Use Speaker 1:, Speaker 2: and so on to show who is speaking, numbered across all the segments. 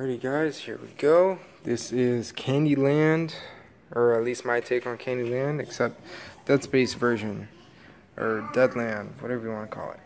Speaker 1: Alrighty guys, here we go. This is Candyland, or at least my take on Candyland, except Dead Space version, or Deadland, whatever you want to call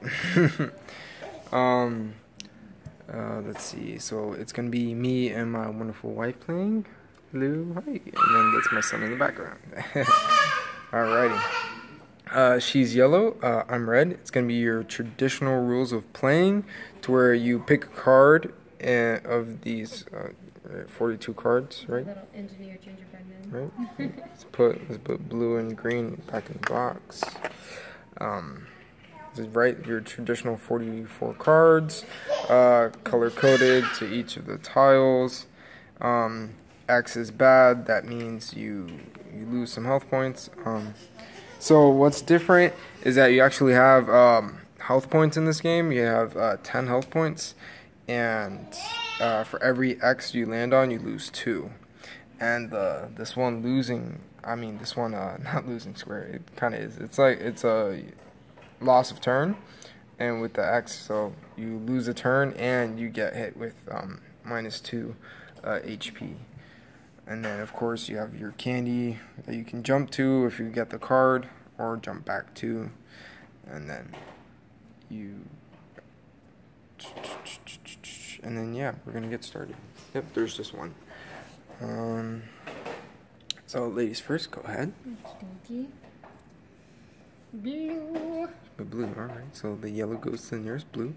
Speaker 1: it. Let's see, so it's gonna be me and my wonderful wife playing. Hello, hi, and then that's my son in the background. Alrighty. She's yellow, I'm red. It's gonna be your traditional rules of playing, to where you pick a card of these 42 cards, right?
Speaker 2: Little engineer gingerbread man.
Speaker 1: Right. let's put blue and green back in the box. This is right, your traditional 44 cards, color coded to each of the tiles. X is bad. That means you lose some health points. So what's different is that you actually have health points in this game. You have 10 health points, and for every X you land on, you lose 2. And this one not losing square. It kind of is. It's a loss of turn, and with the X, so you lose a turn and you get hit with -2 HP. And then, of course, you have your candy that you can jump to if you get the card, or jump back to. And then yeah, we're gonna get started. Yep, there's just one. So, ladies first, go ahead.
Speaker 2: Blue.
Speaker 1: Blue, alright. So, the yellow goes to the nearest blue.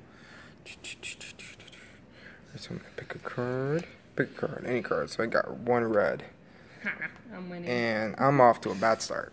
Speaker 1: So, I'm gonna pick a card. Pick a card, any card. So I got one red.
Speaker 2: I'm winning.
Speaker 1: And I'm off to a bad start.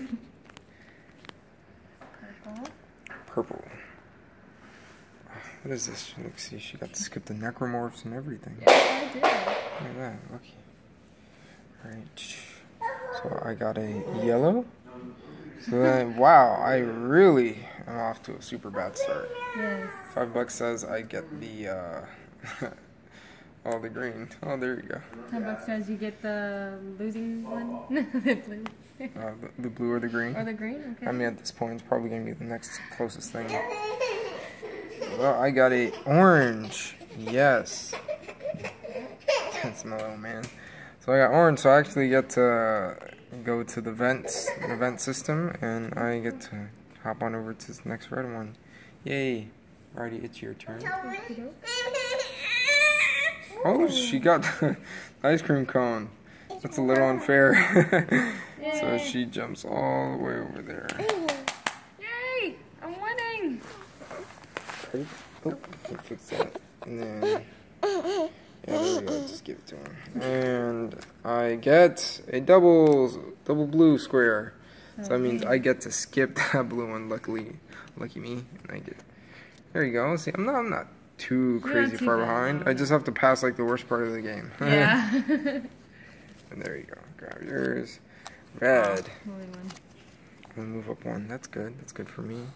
Speaker 2: Purple.
Speaker 1: Purple. What is this? Let's see, she got to skip the necromorphs and everything.
Speaker 2: Yes, I did.
Speaker 1: Look at that, lucky. Alright. So I got a yellow. So then, wow, I really am off to a super bad start.
Speaker 2: Yes.
Speaker 1: $5 says I get the, oh, the green. Oh, there you go.
Speaker 2: $10 says you get the losing one. The blue.
Speaker 1: The blue or the green?
Speaker 2: Or the green? Okay.
Speaker 1: I mean, at this point, it's probably going to be the next closest thing. Well, I got a orange. Yes. That's my little man. So I got orange, so I actually get to go to the vent system, and I get to hop on over to this next red one. Yay. Alrighty, it's your turn. Oh, she got the ice cream cone. That's a little unfair. So she jumps all the way over there.
Speaker 2: Yay! I'm winning!
Speaker 1: Oh, can fix that. And then, yeah, there we go. Just give it to him. And I get a double blue square. So that means I get to skip that blue one. Lucky me. And I get. There you go. See, I'm not too crazy far behind. I just have to pass like the worst part of the game.
Speaker 2: Yeah.
Speaker 1: And there you go. Grab yours. Red.
Speaker 2: Oh,
Speaker 1: We'll move up one. That's good. That's good for me.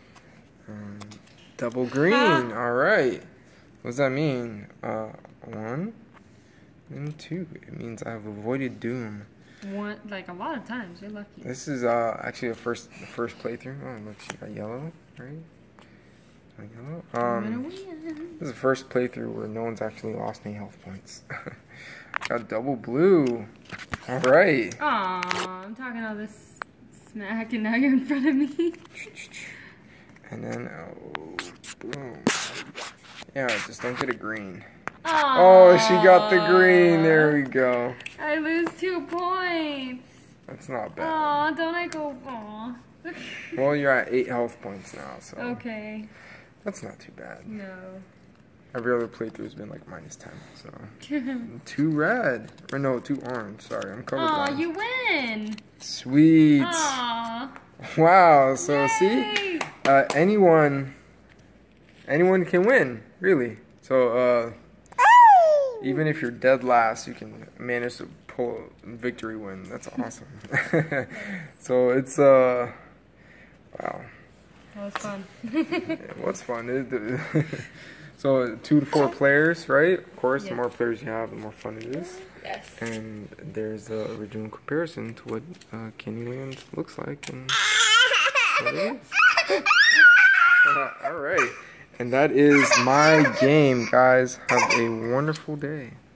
Speaker 1: Double green. Alright. What does that mean? 1 and 2. It means I've avoided doom.
Speaker 2: One, like a lot of times. You're lucky.
Speaker 1: This is actually the first playthrough. Oh, look, she got yellow, right? Yellow. This is the first playthrough where no one's actually lost any health points. Got double blue. Alright.
Speaker 2: Aw, I'm talking all this smack and now you're in front of me.
Speaker 1: And then, oh, boom. Yeah, just don't get a green.
Speaker 2: Aww.
Speaker 1: Oh, she got the green. There we go.
Speaker 2: I lose 2 points.
Speaker 1: That's not bad.
Speaker 2: Aw, don't I go, aw.
Speaker 1: Well, you're at 8 health points now, so.
Speaker 2: Okay.
Speaker 1: That's not too bad.
Speaker 2: No.
Speaker 1: Every other playthrough has been like -10, so. 2 red. Or no, 2 orange. Sorry, I'm colorblind.
Speaker 2: Aw, you win.
Speaker 1: Sweet.
Speaker 2: Aw.
Speaker 1: Wow, so
Speaker 2: Yay.
Speaker 1: see? Anyone can win, really. So, even if you're dead last, you can manage to pull a victory win. That's awesome. So it's, wow.
Speaker 2: That was fun.
Speaker 1: It was fun. So 2 to 4 players, right? Of course, yes. The more players you have, the more fun it is.
Speaker 2: Yes.
Speaker 1: And there's the original comparison to what Candyland looks like and what it is. Alright. And that is my game, guys. Have a wonderful day.